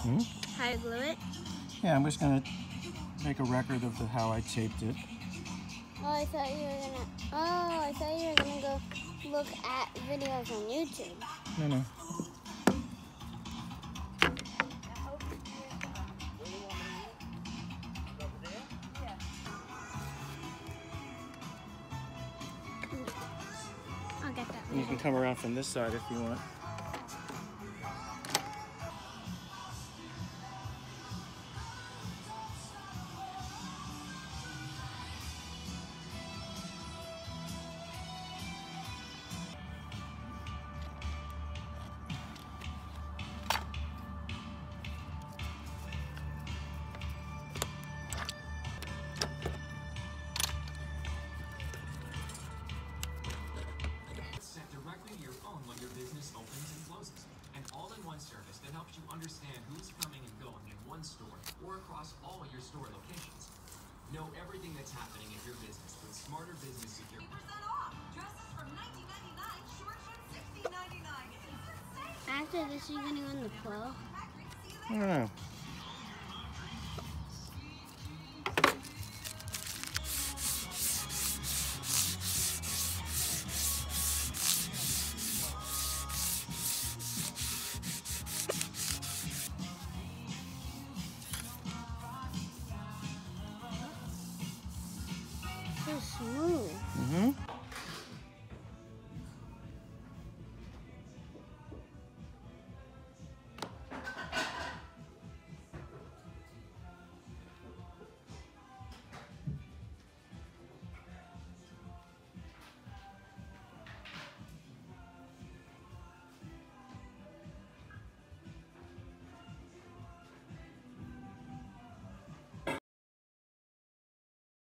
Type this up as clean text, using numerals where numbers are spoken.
Hmm? How to glue it? Yeah, I'm just gonna make a record of how I taped it. Oh, I thought you were gonna go look at videos on YouTube. No. I'll get that And you can later. come around from this side if you want. Sent directly to your phone when your business opens and closes. An all-in-one service that helps you understand who's coming and going in one store or across all your store locations. Know everything that's happening in your business with Smarter Business Security. 50% off. Dresses from $19.99, short shirts $16.99. It's insane. After this, are you gonna go in the pool? I don't know.